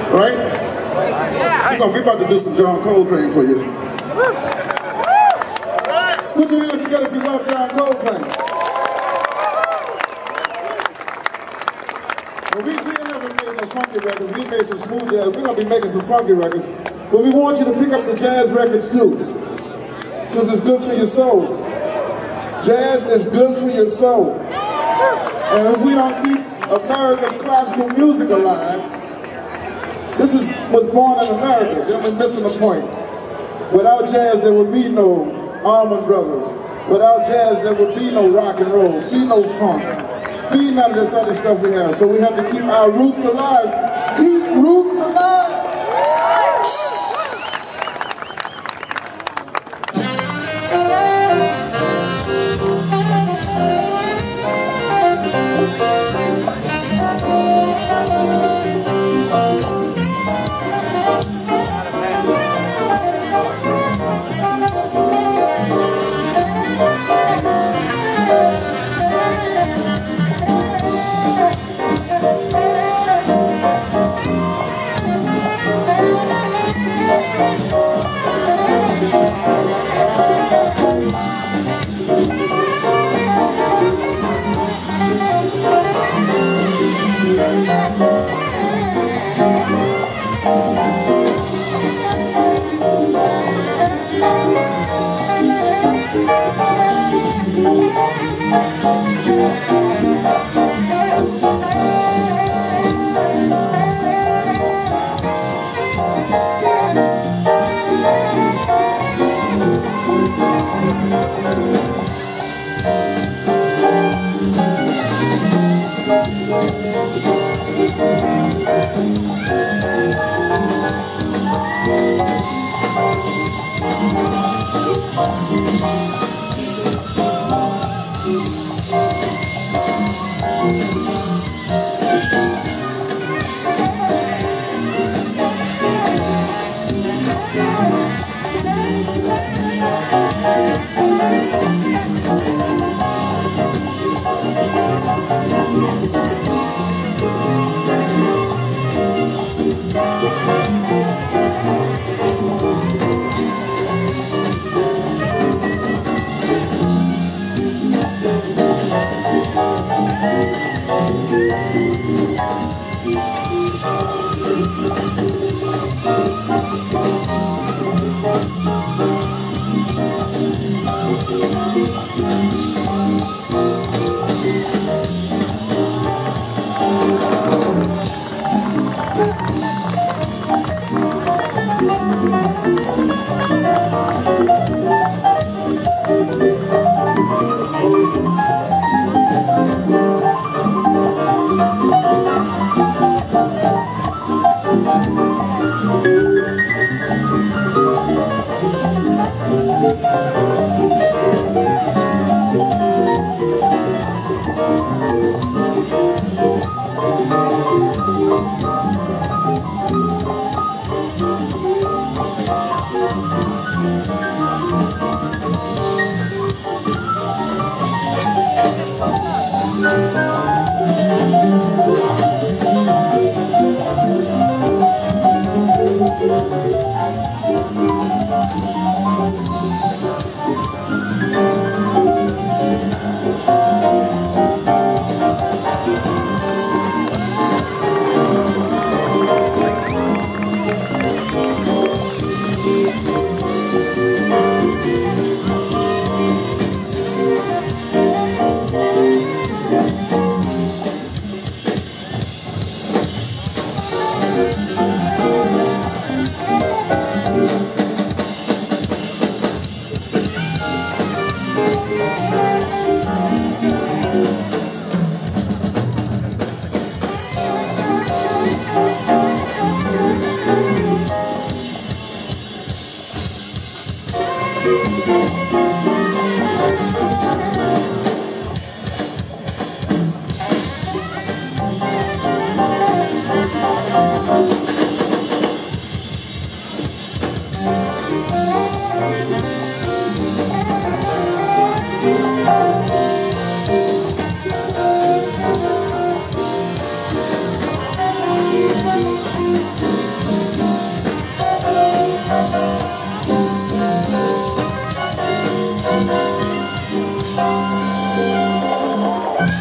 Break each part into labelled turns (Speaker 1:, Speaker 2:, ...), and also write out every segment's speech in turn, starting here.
Speaker 1: Right? We're about to do some John Coltrane for you. Put your hands together if you love John Coltrane. Well, we haven't made no funky records. We made some smooth jazz. We're going to be making some funky records. But we want you to pick up the jazz records too. Because it's good for your soul. Jazz is good for your soul. And if we don't keep America's classical music alive, this was born in America. We're missing the point. Without jazz, there would be no Allman Brothers. Without jazz, there would be no rock and roll, be no funk, be none of this other stuff we have. So we have to keep our roots alive. Keep roots alive!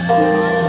Speaker 1: Thank you.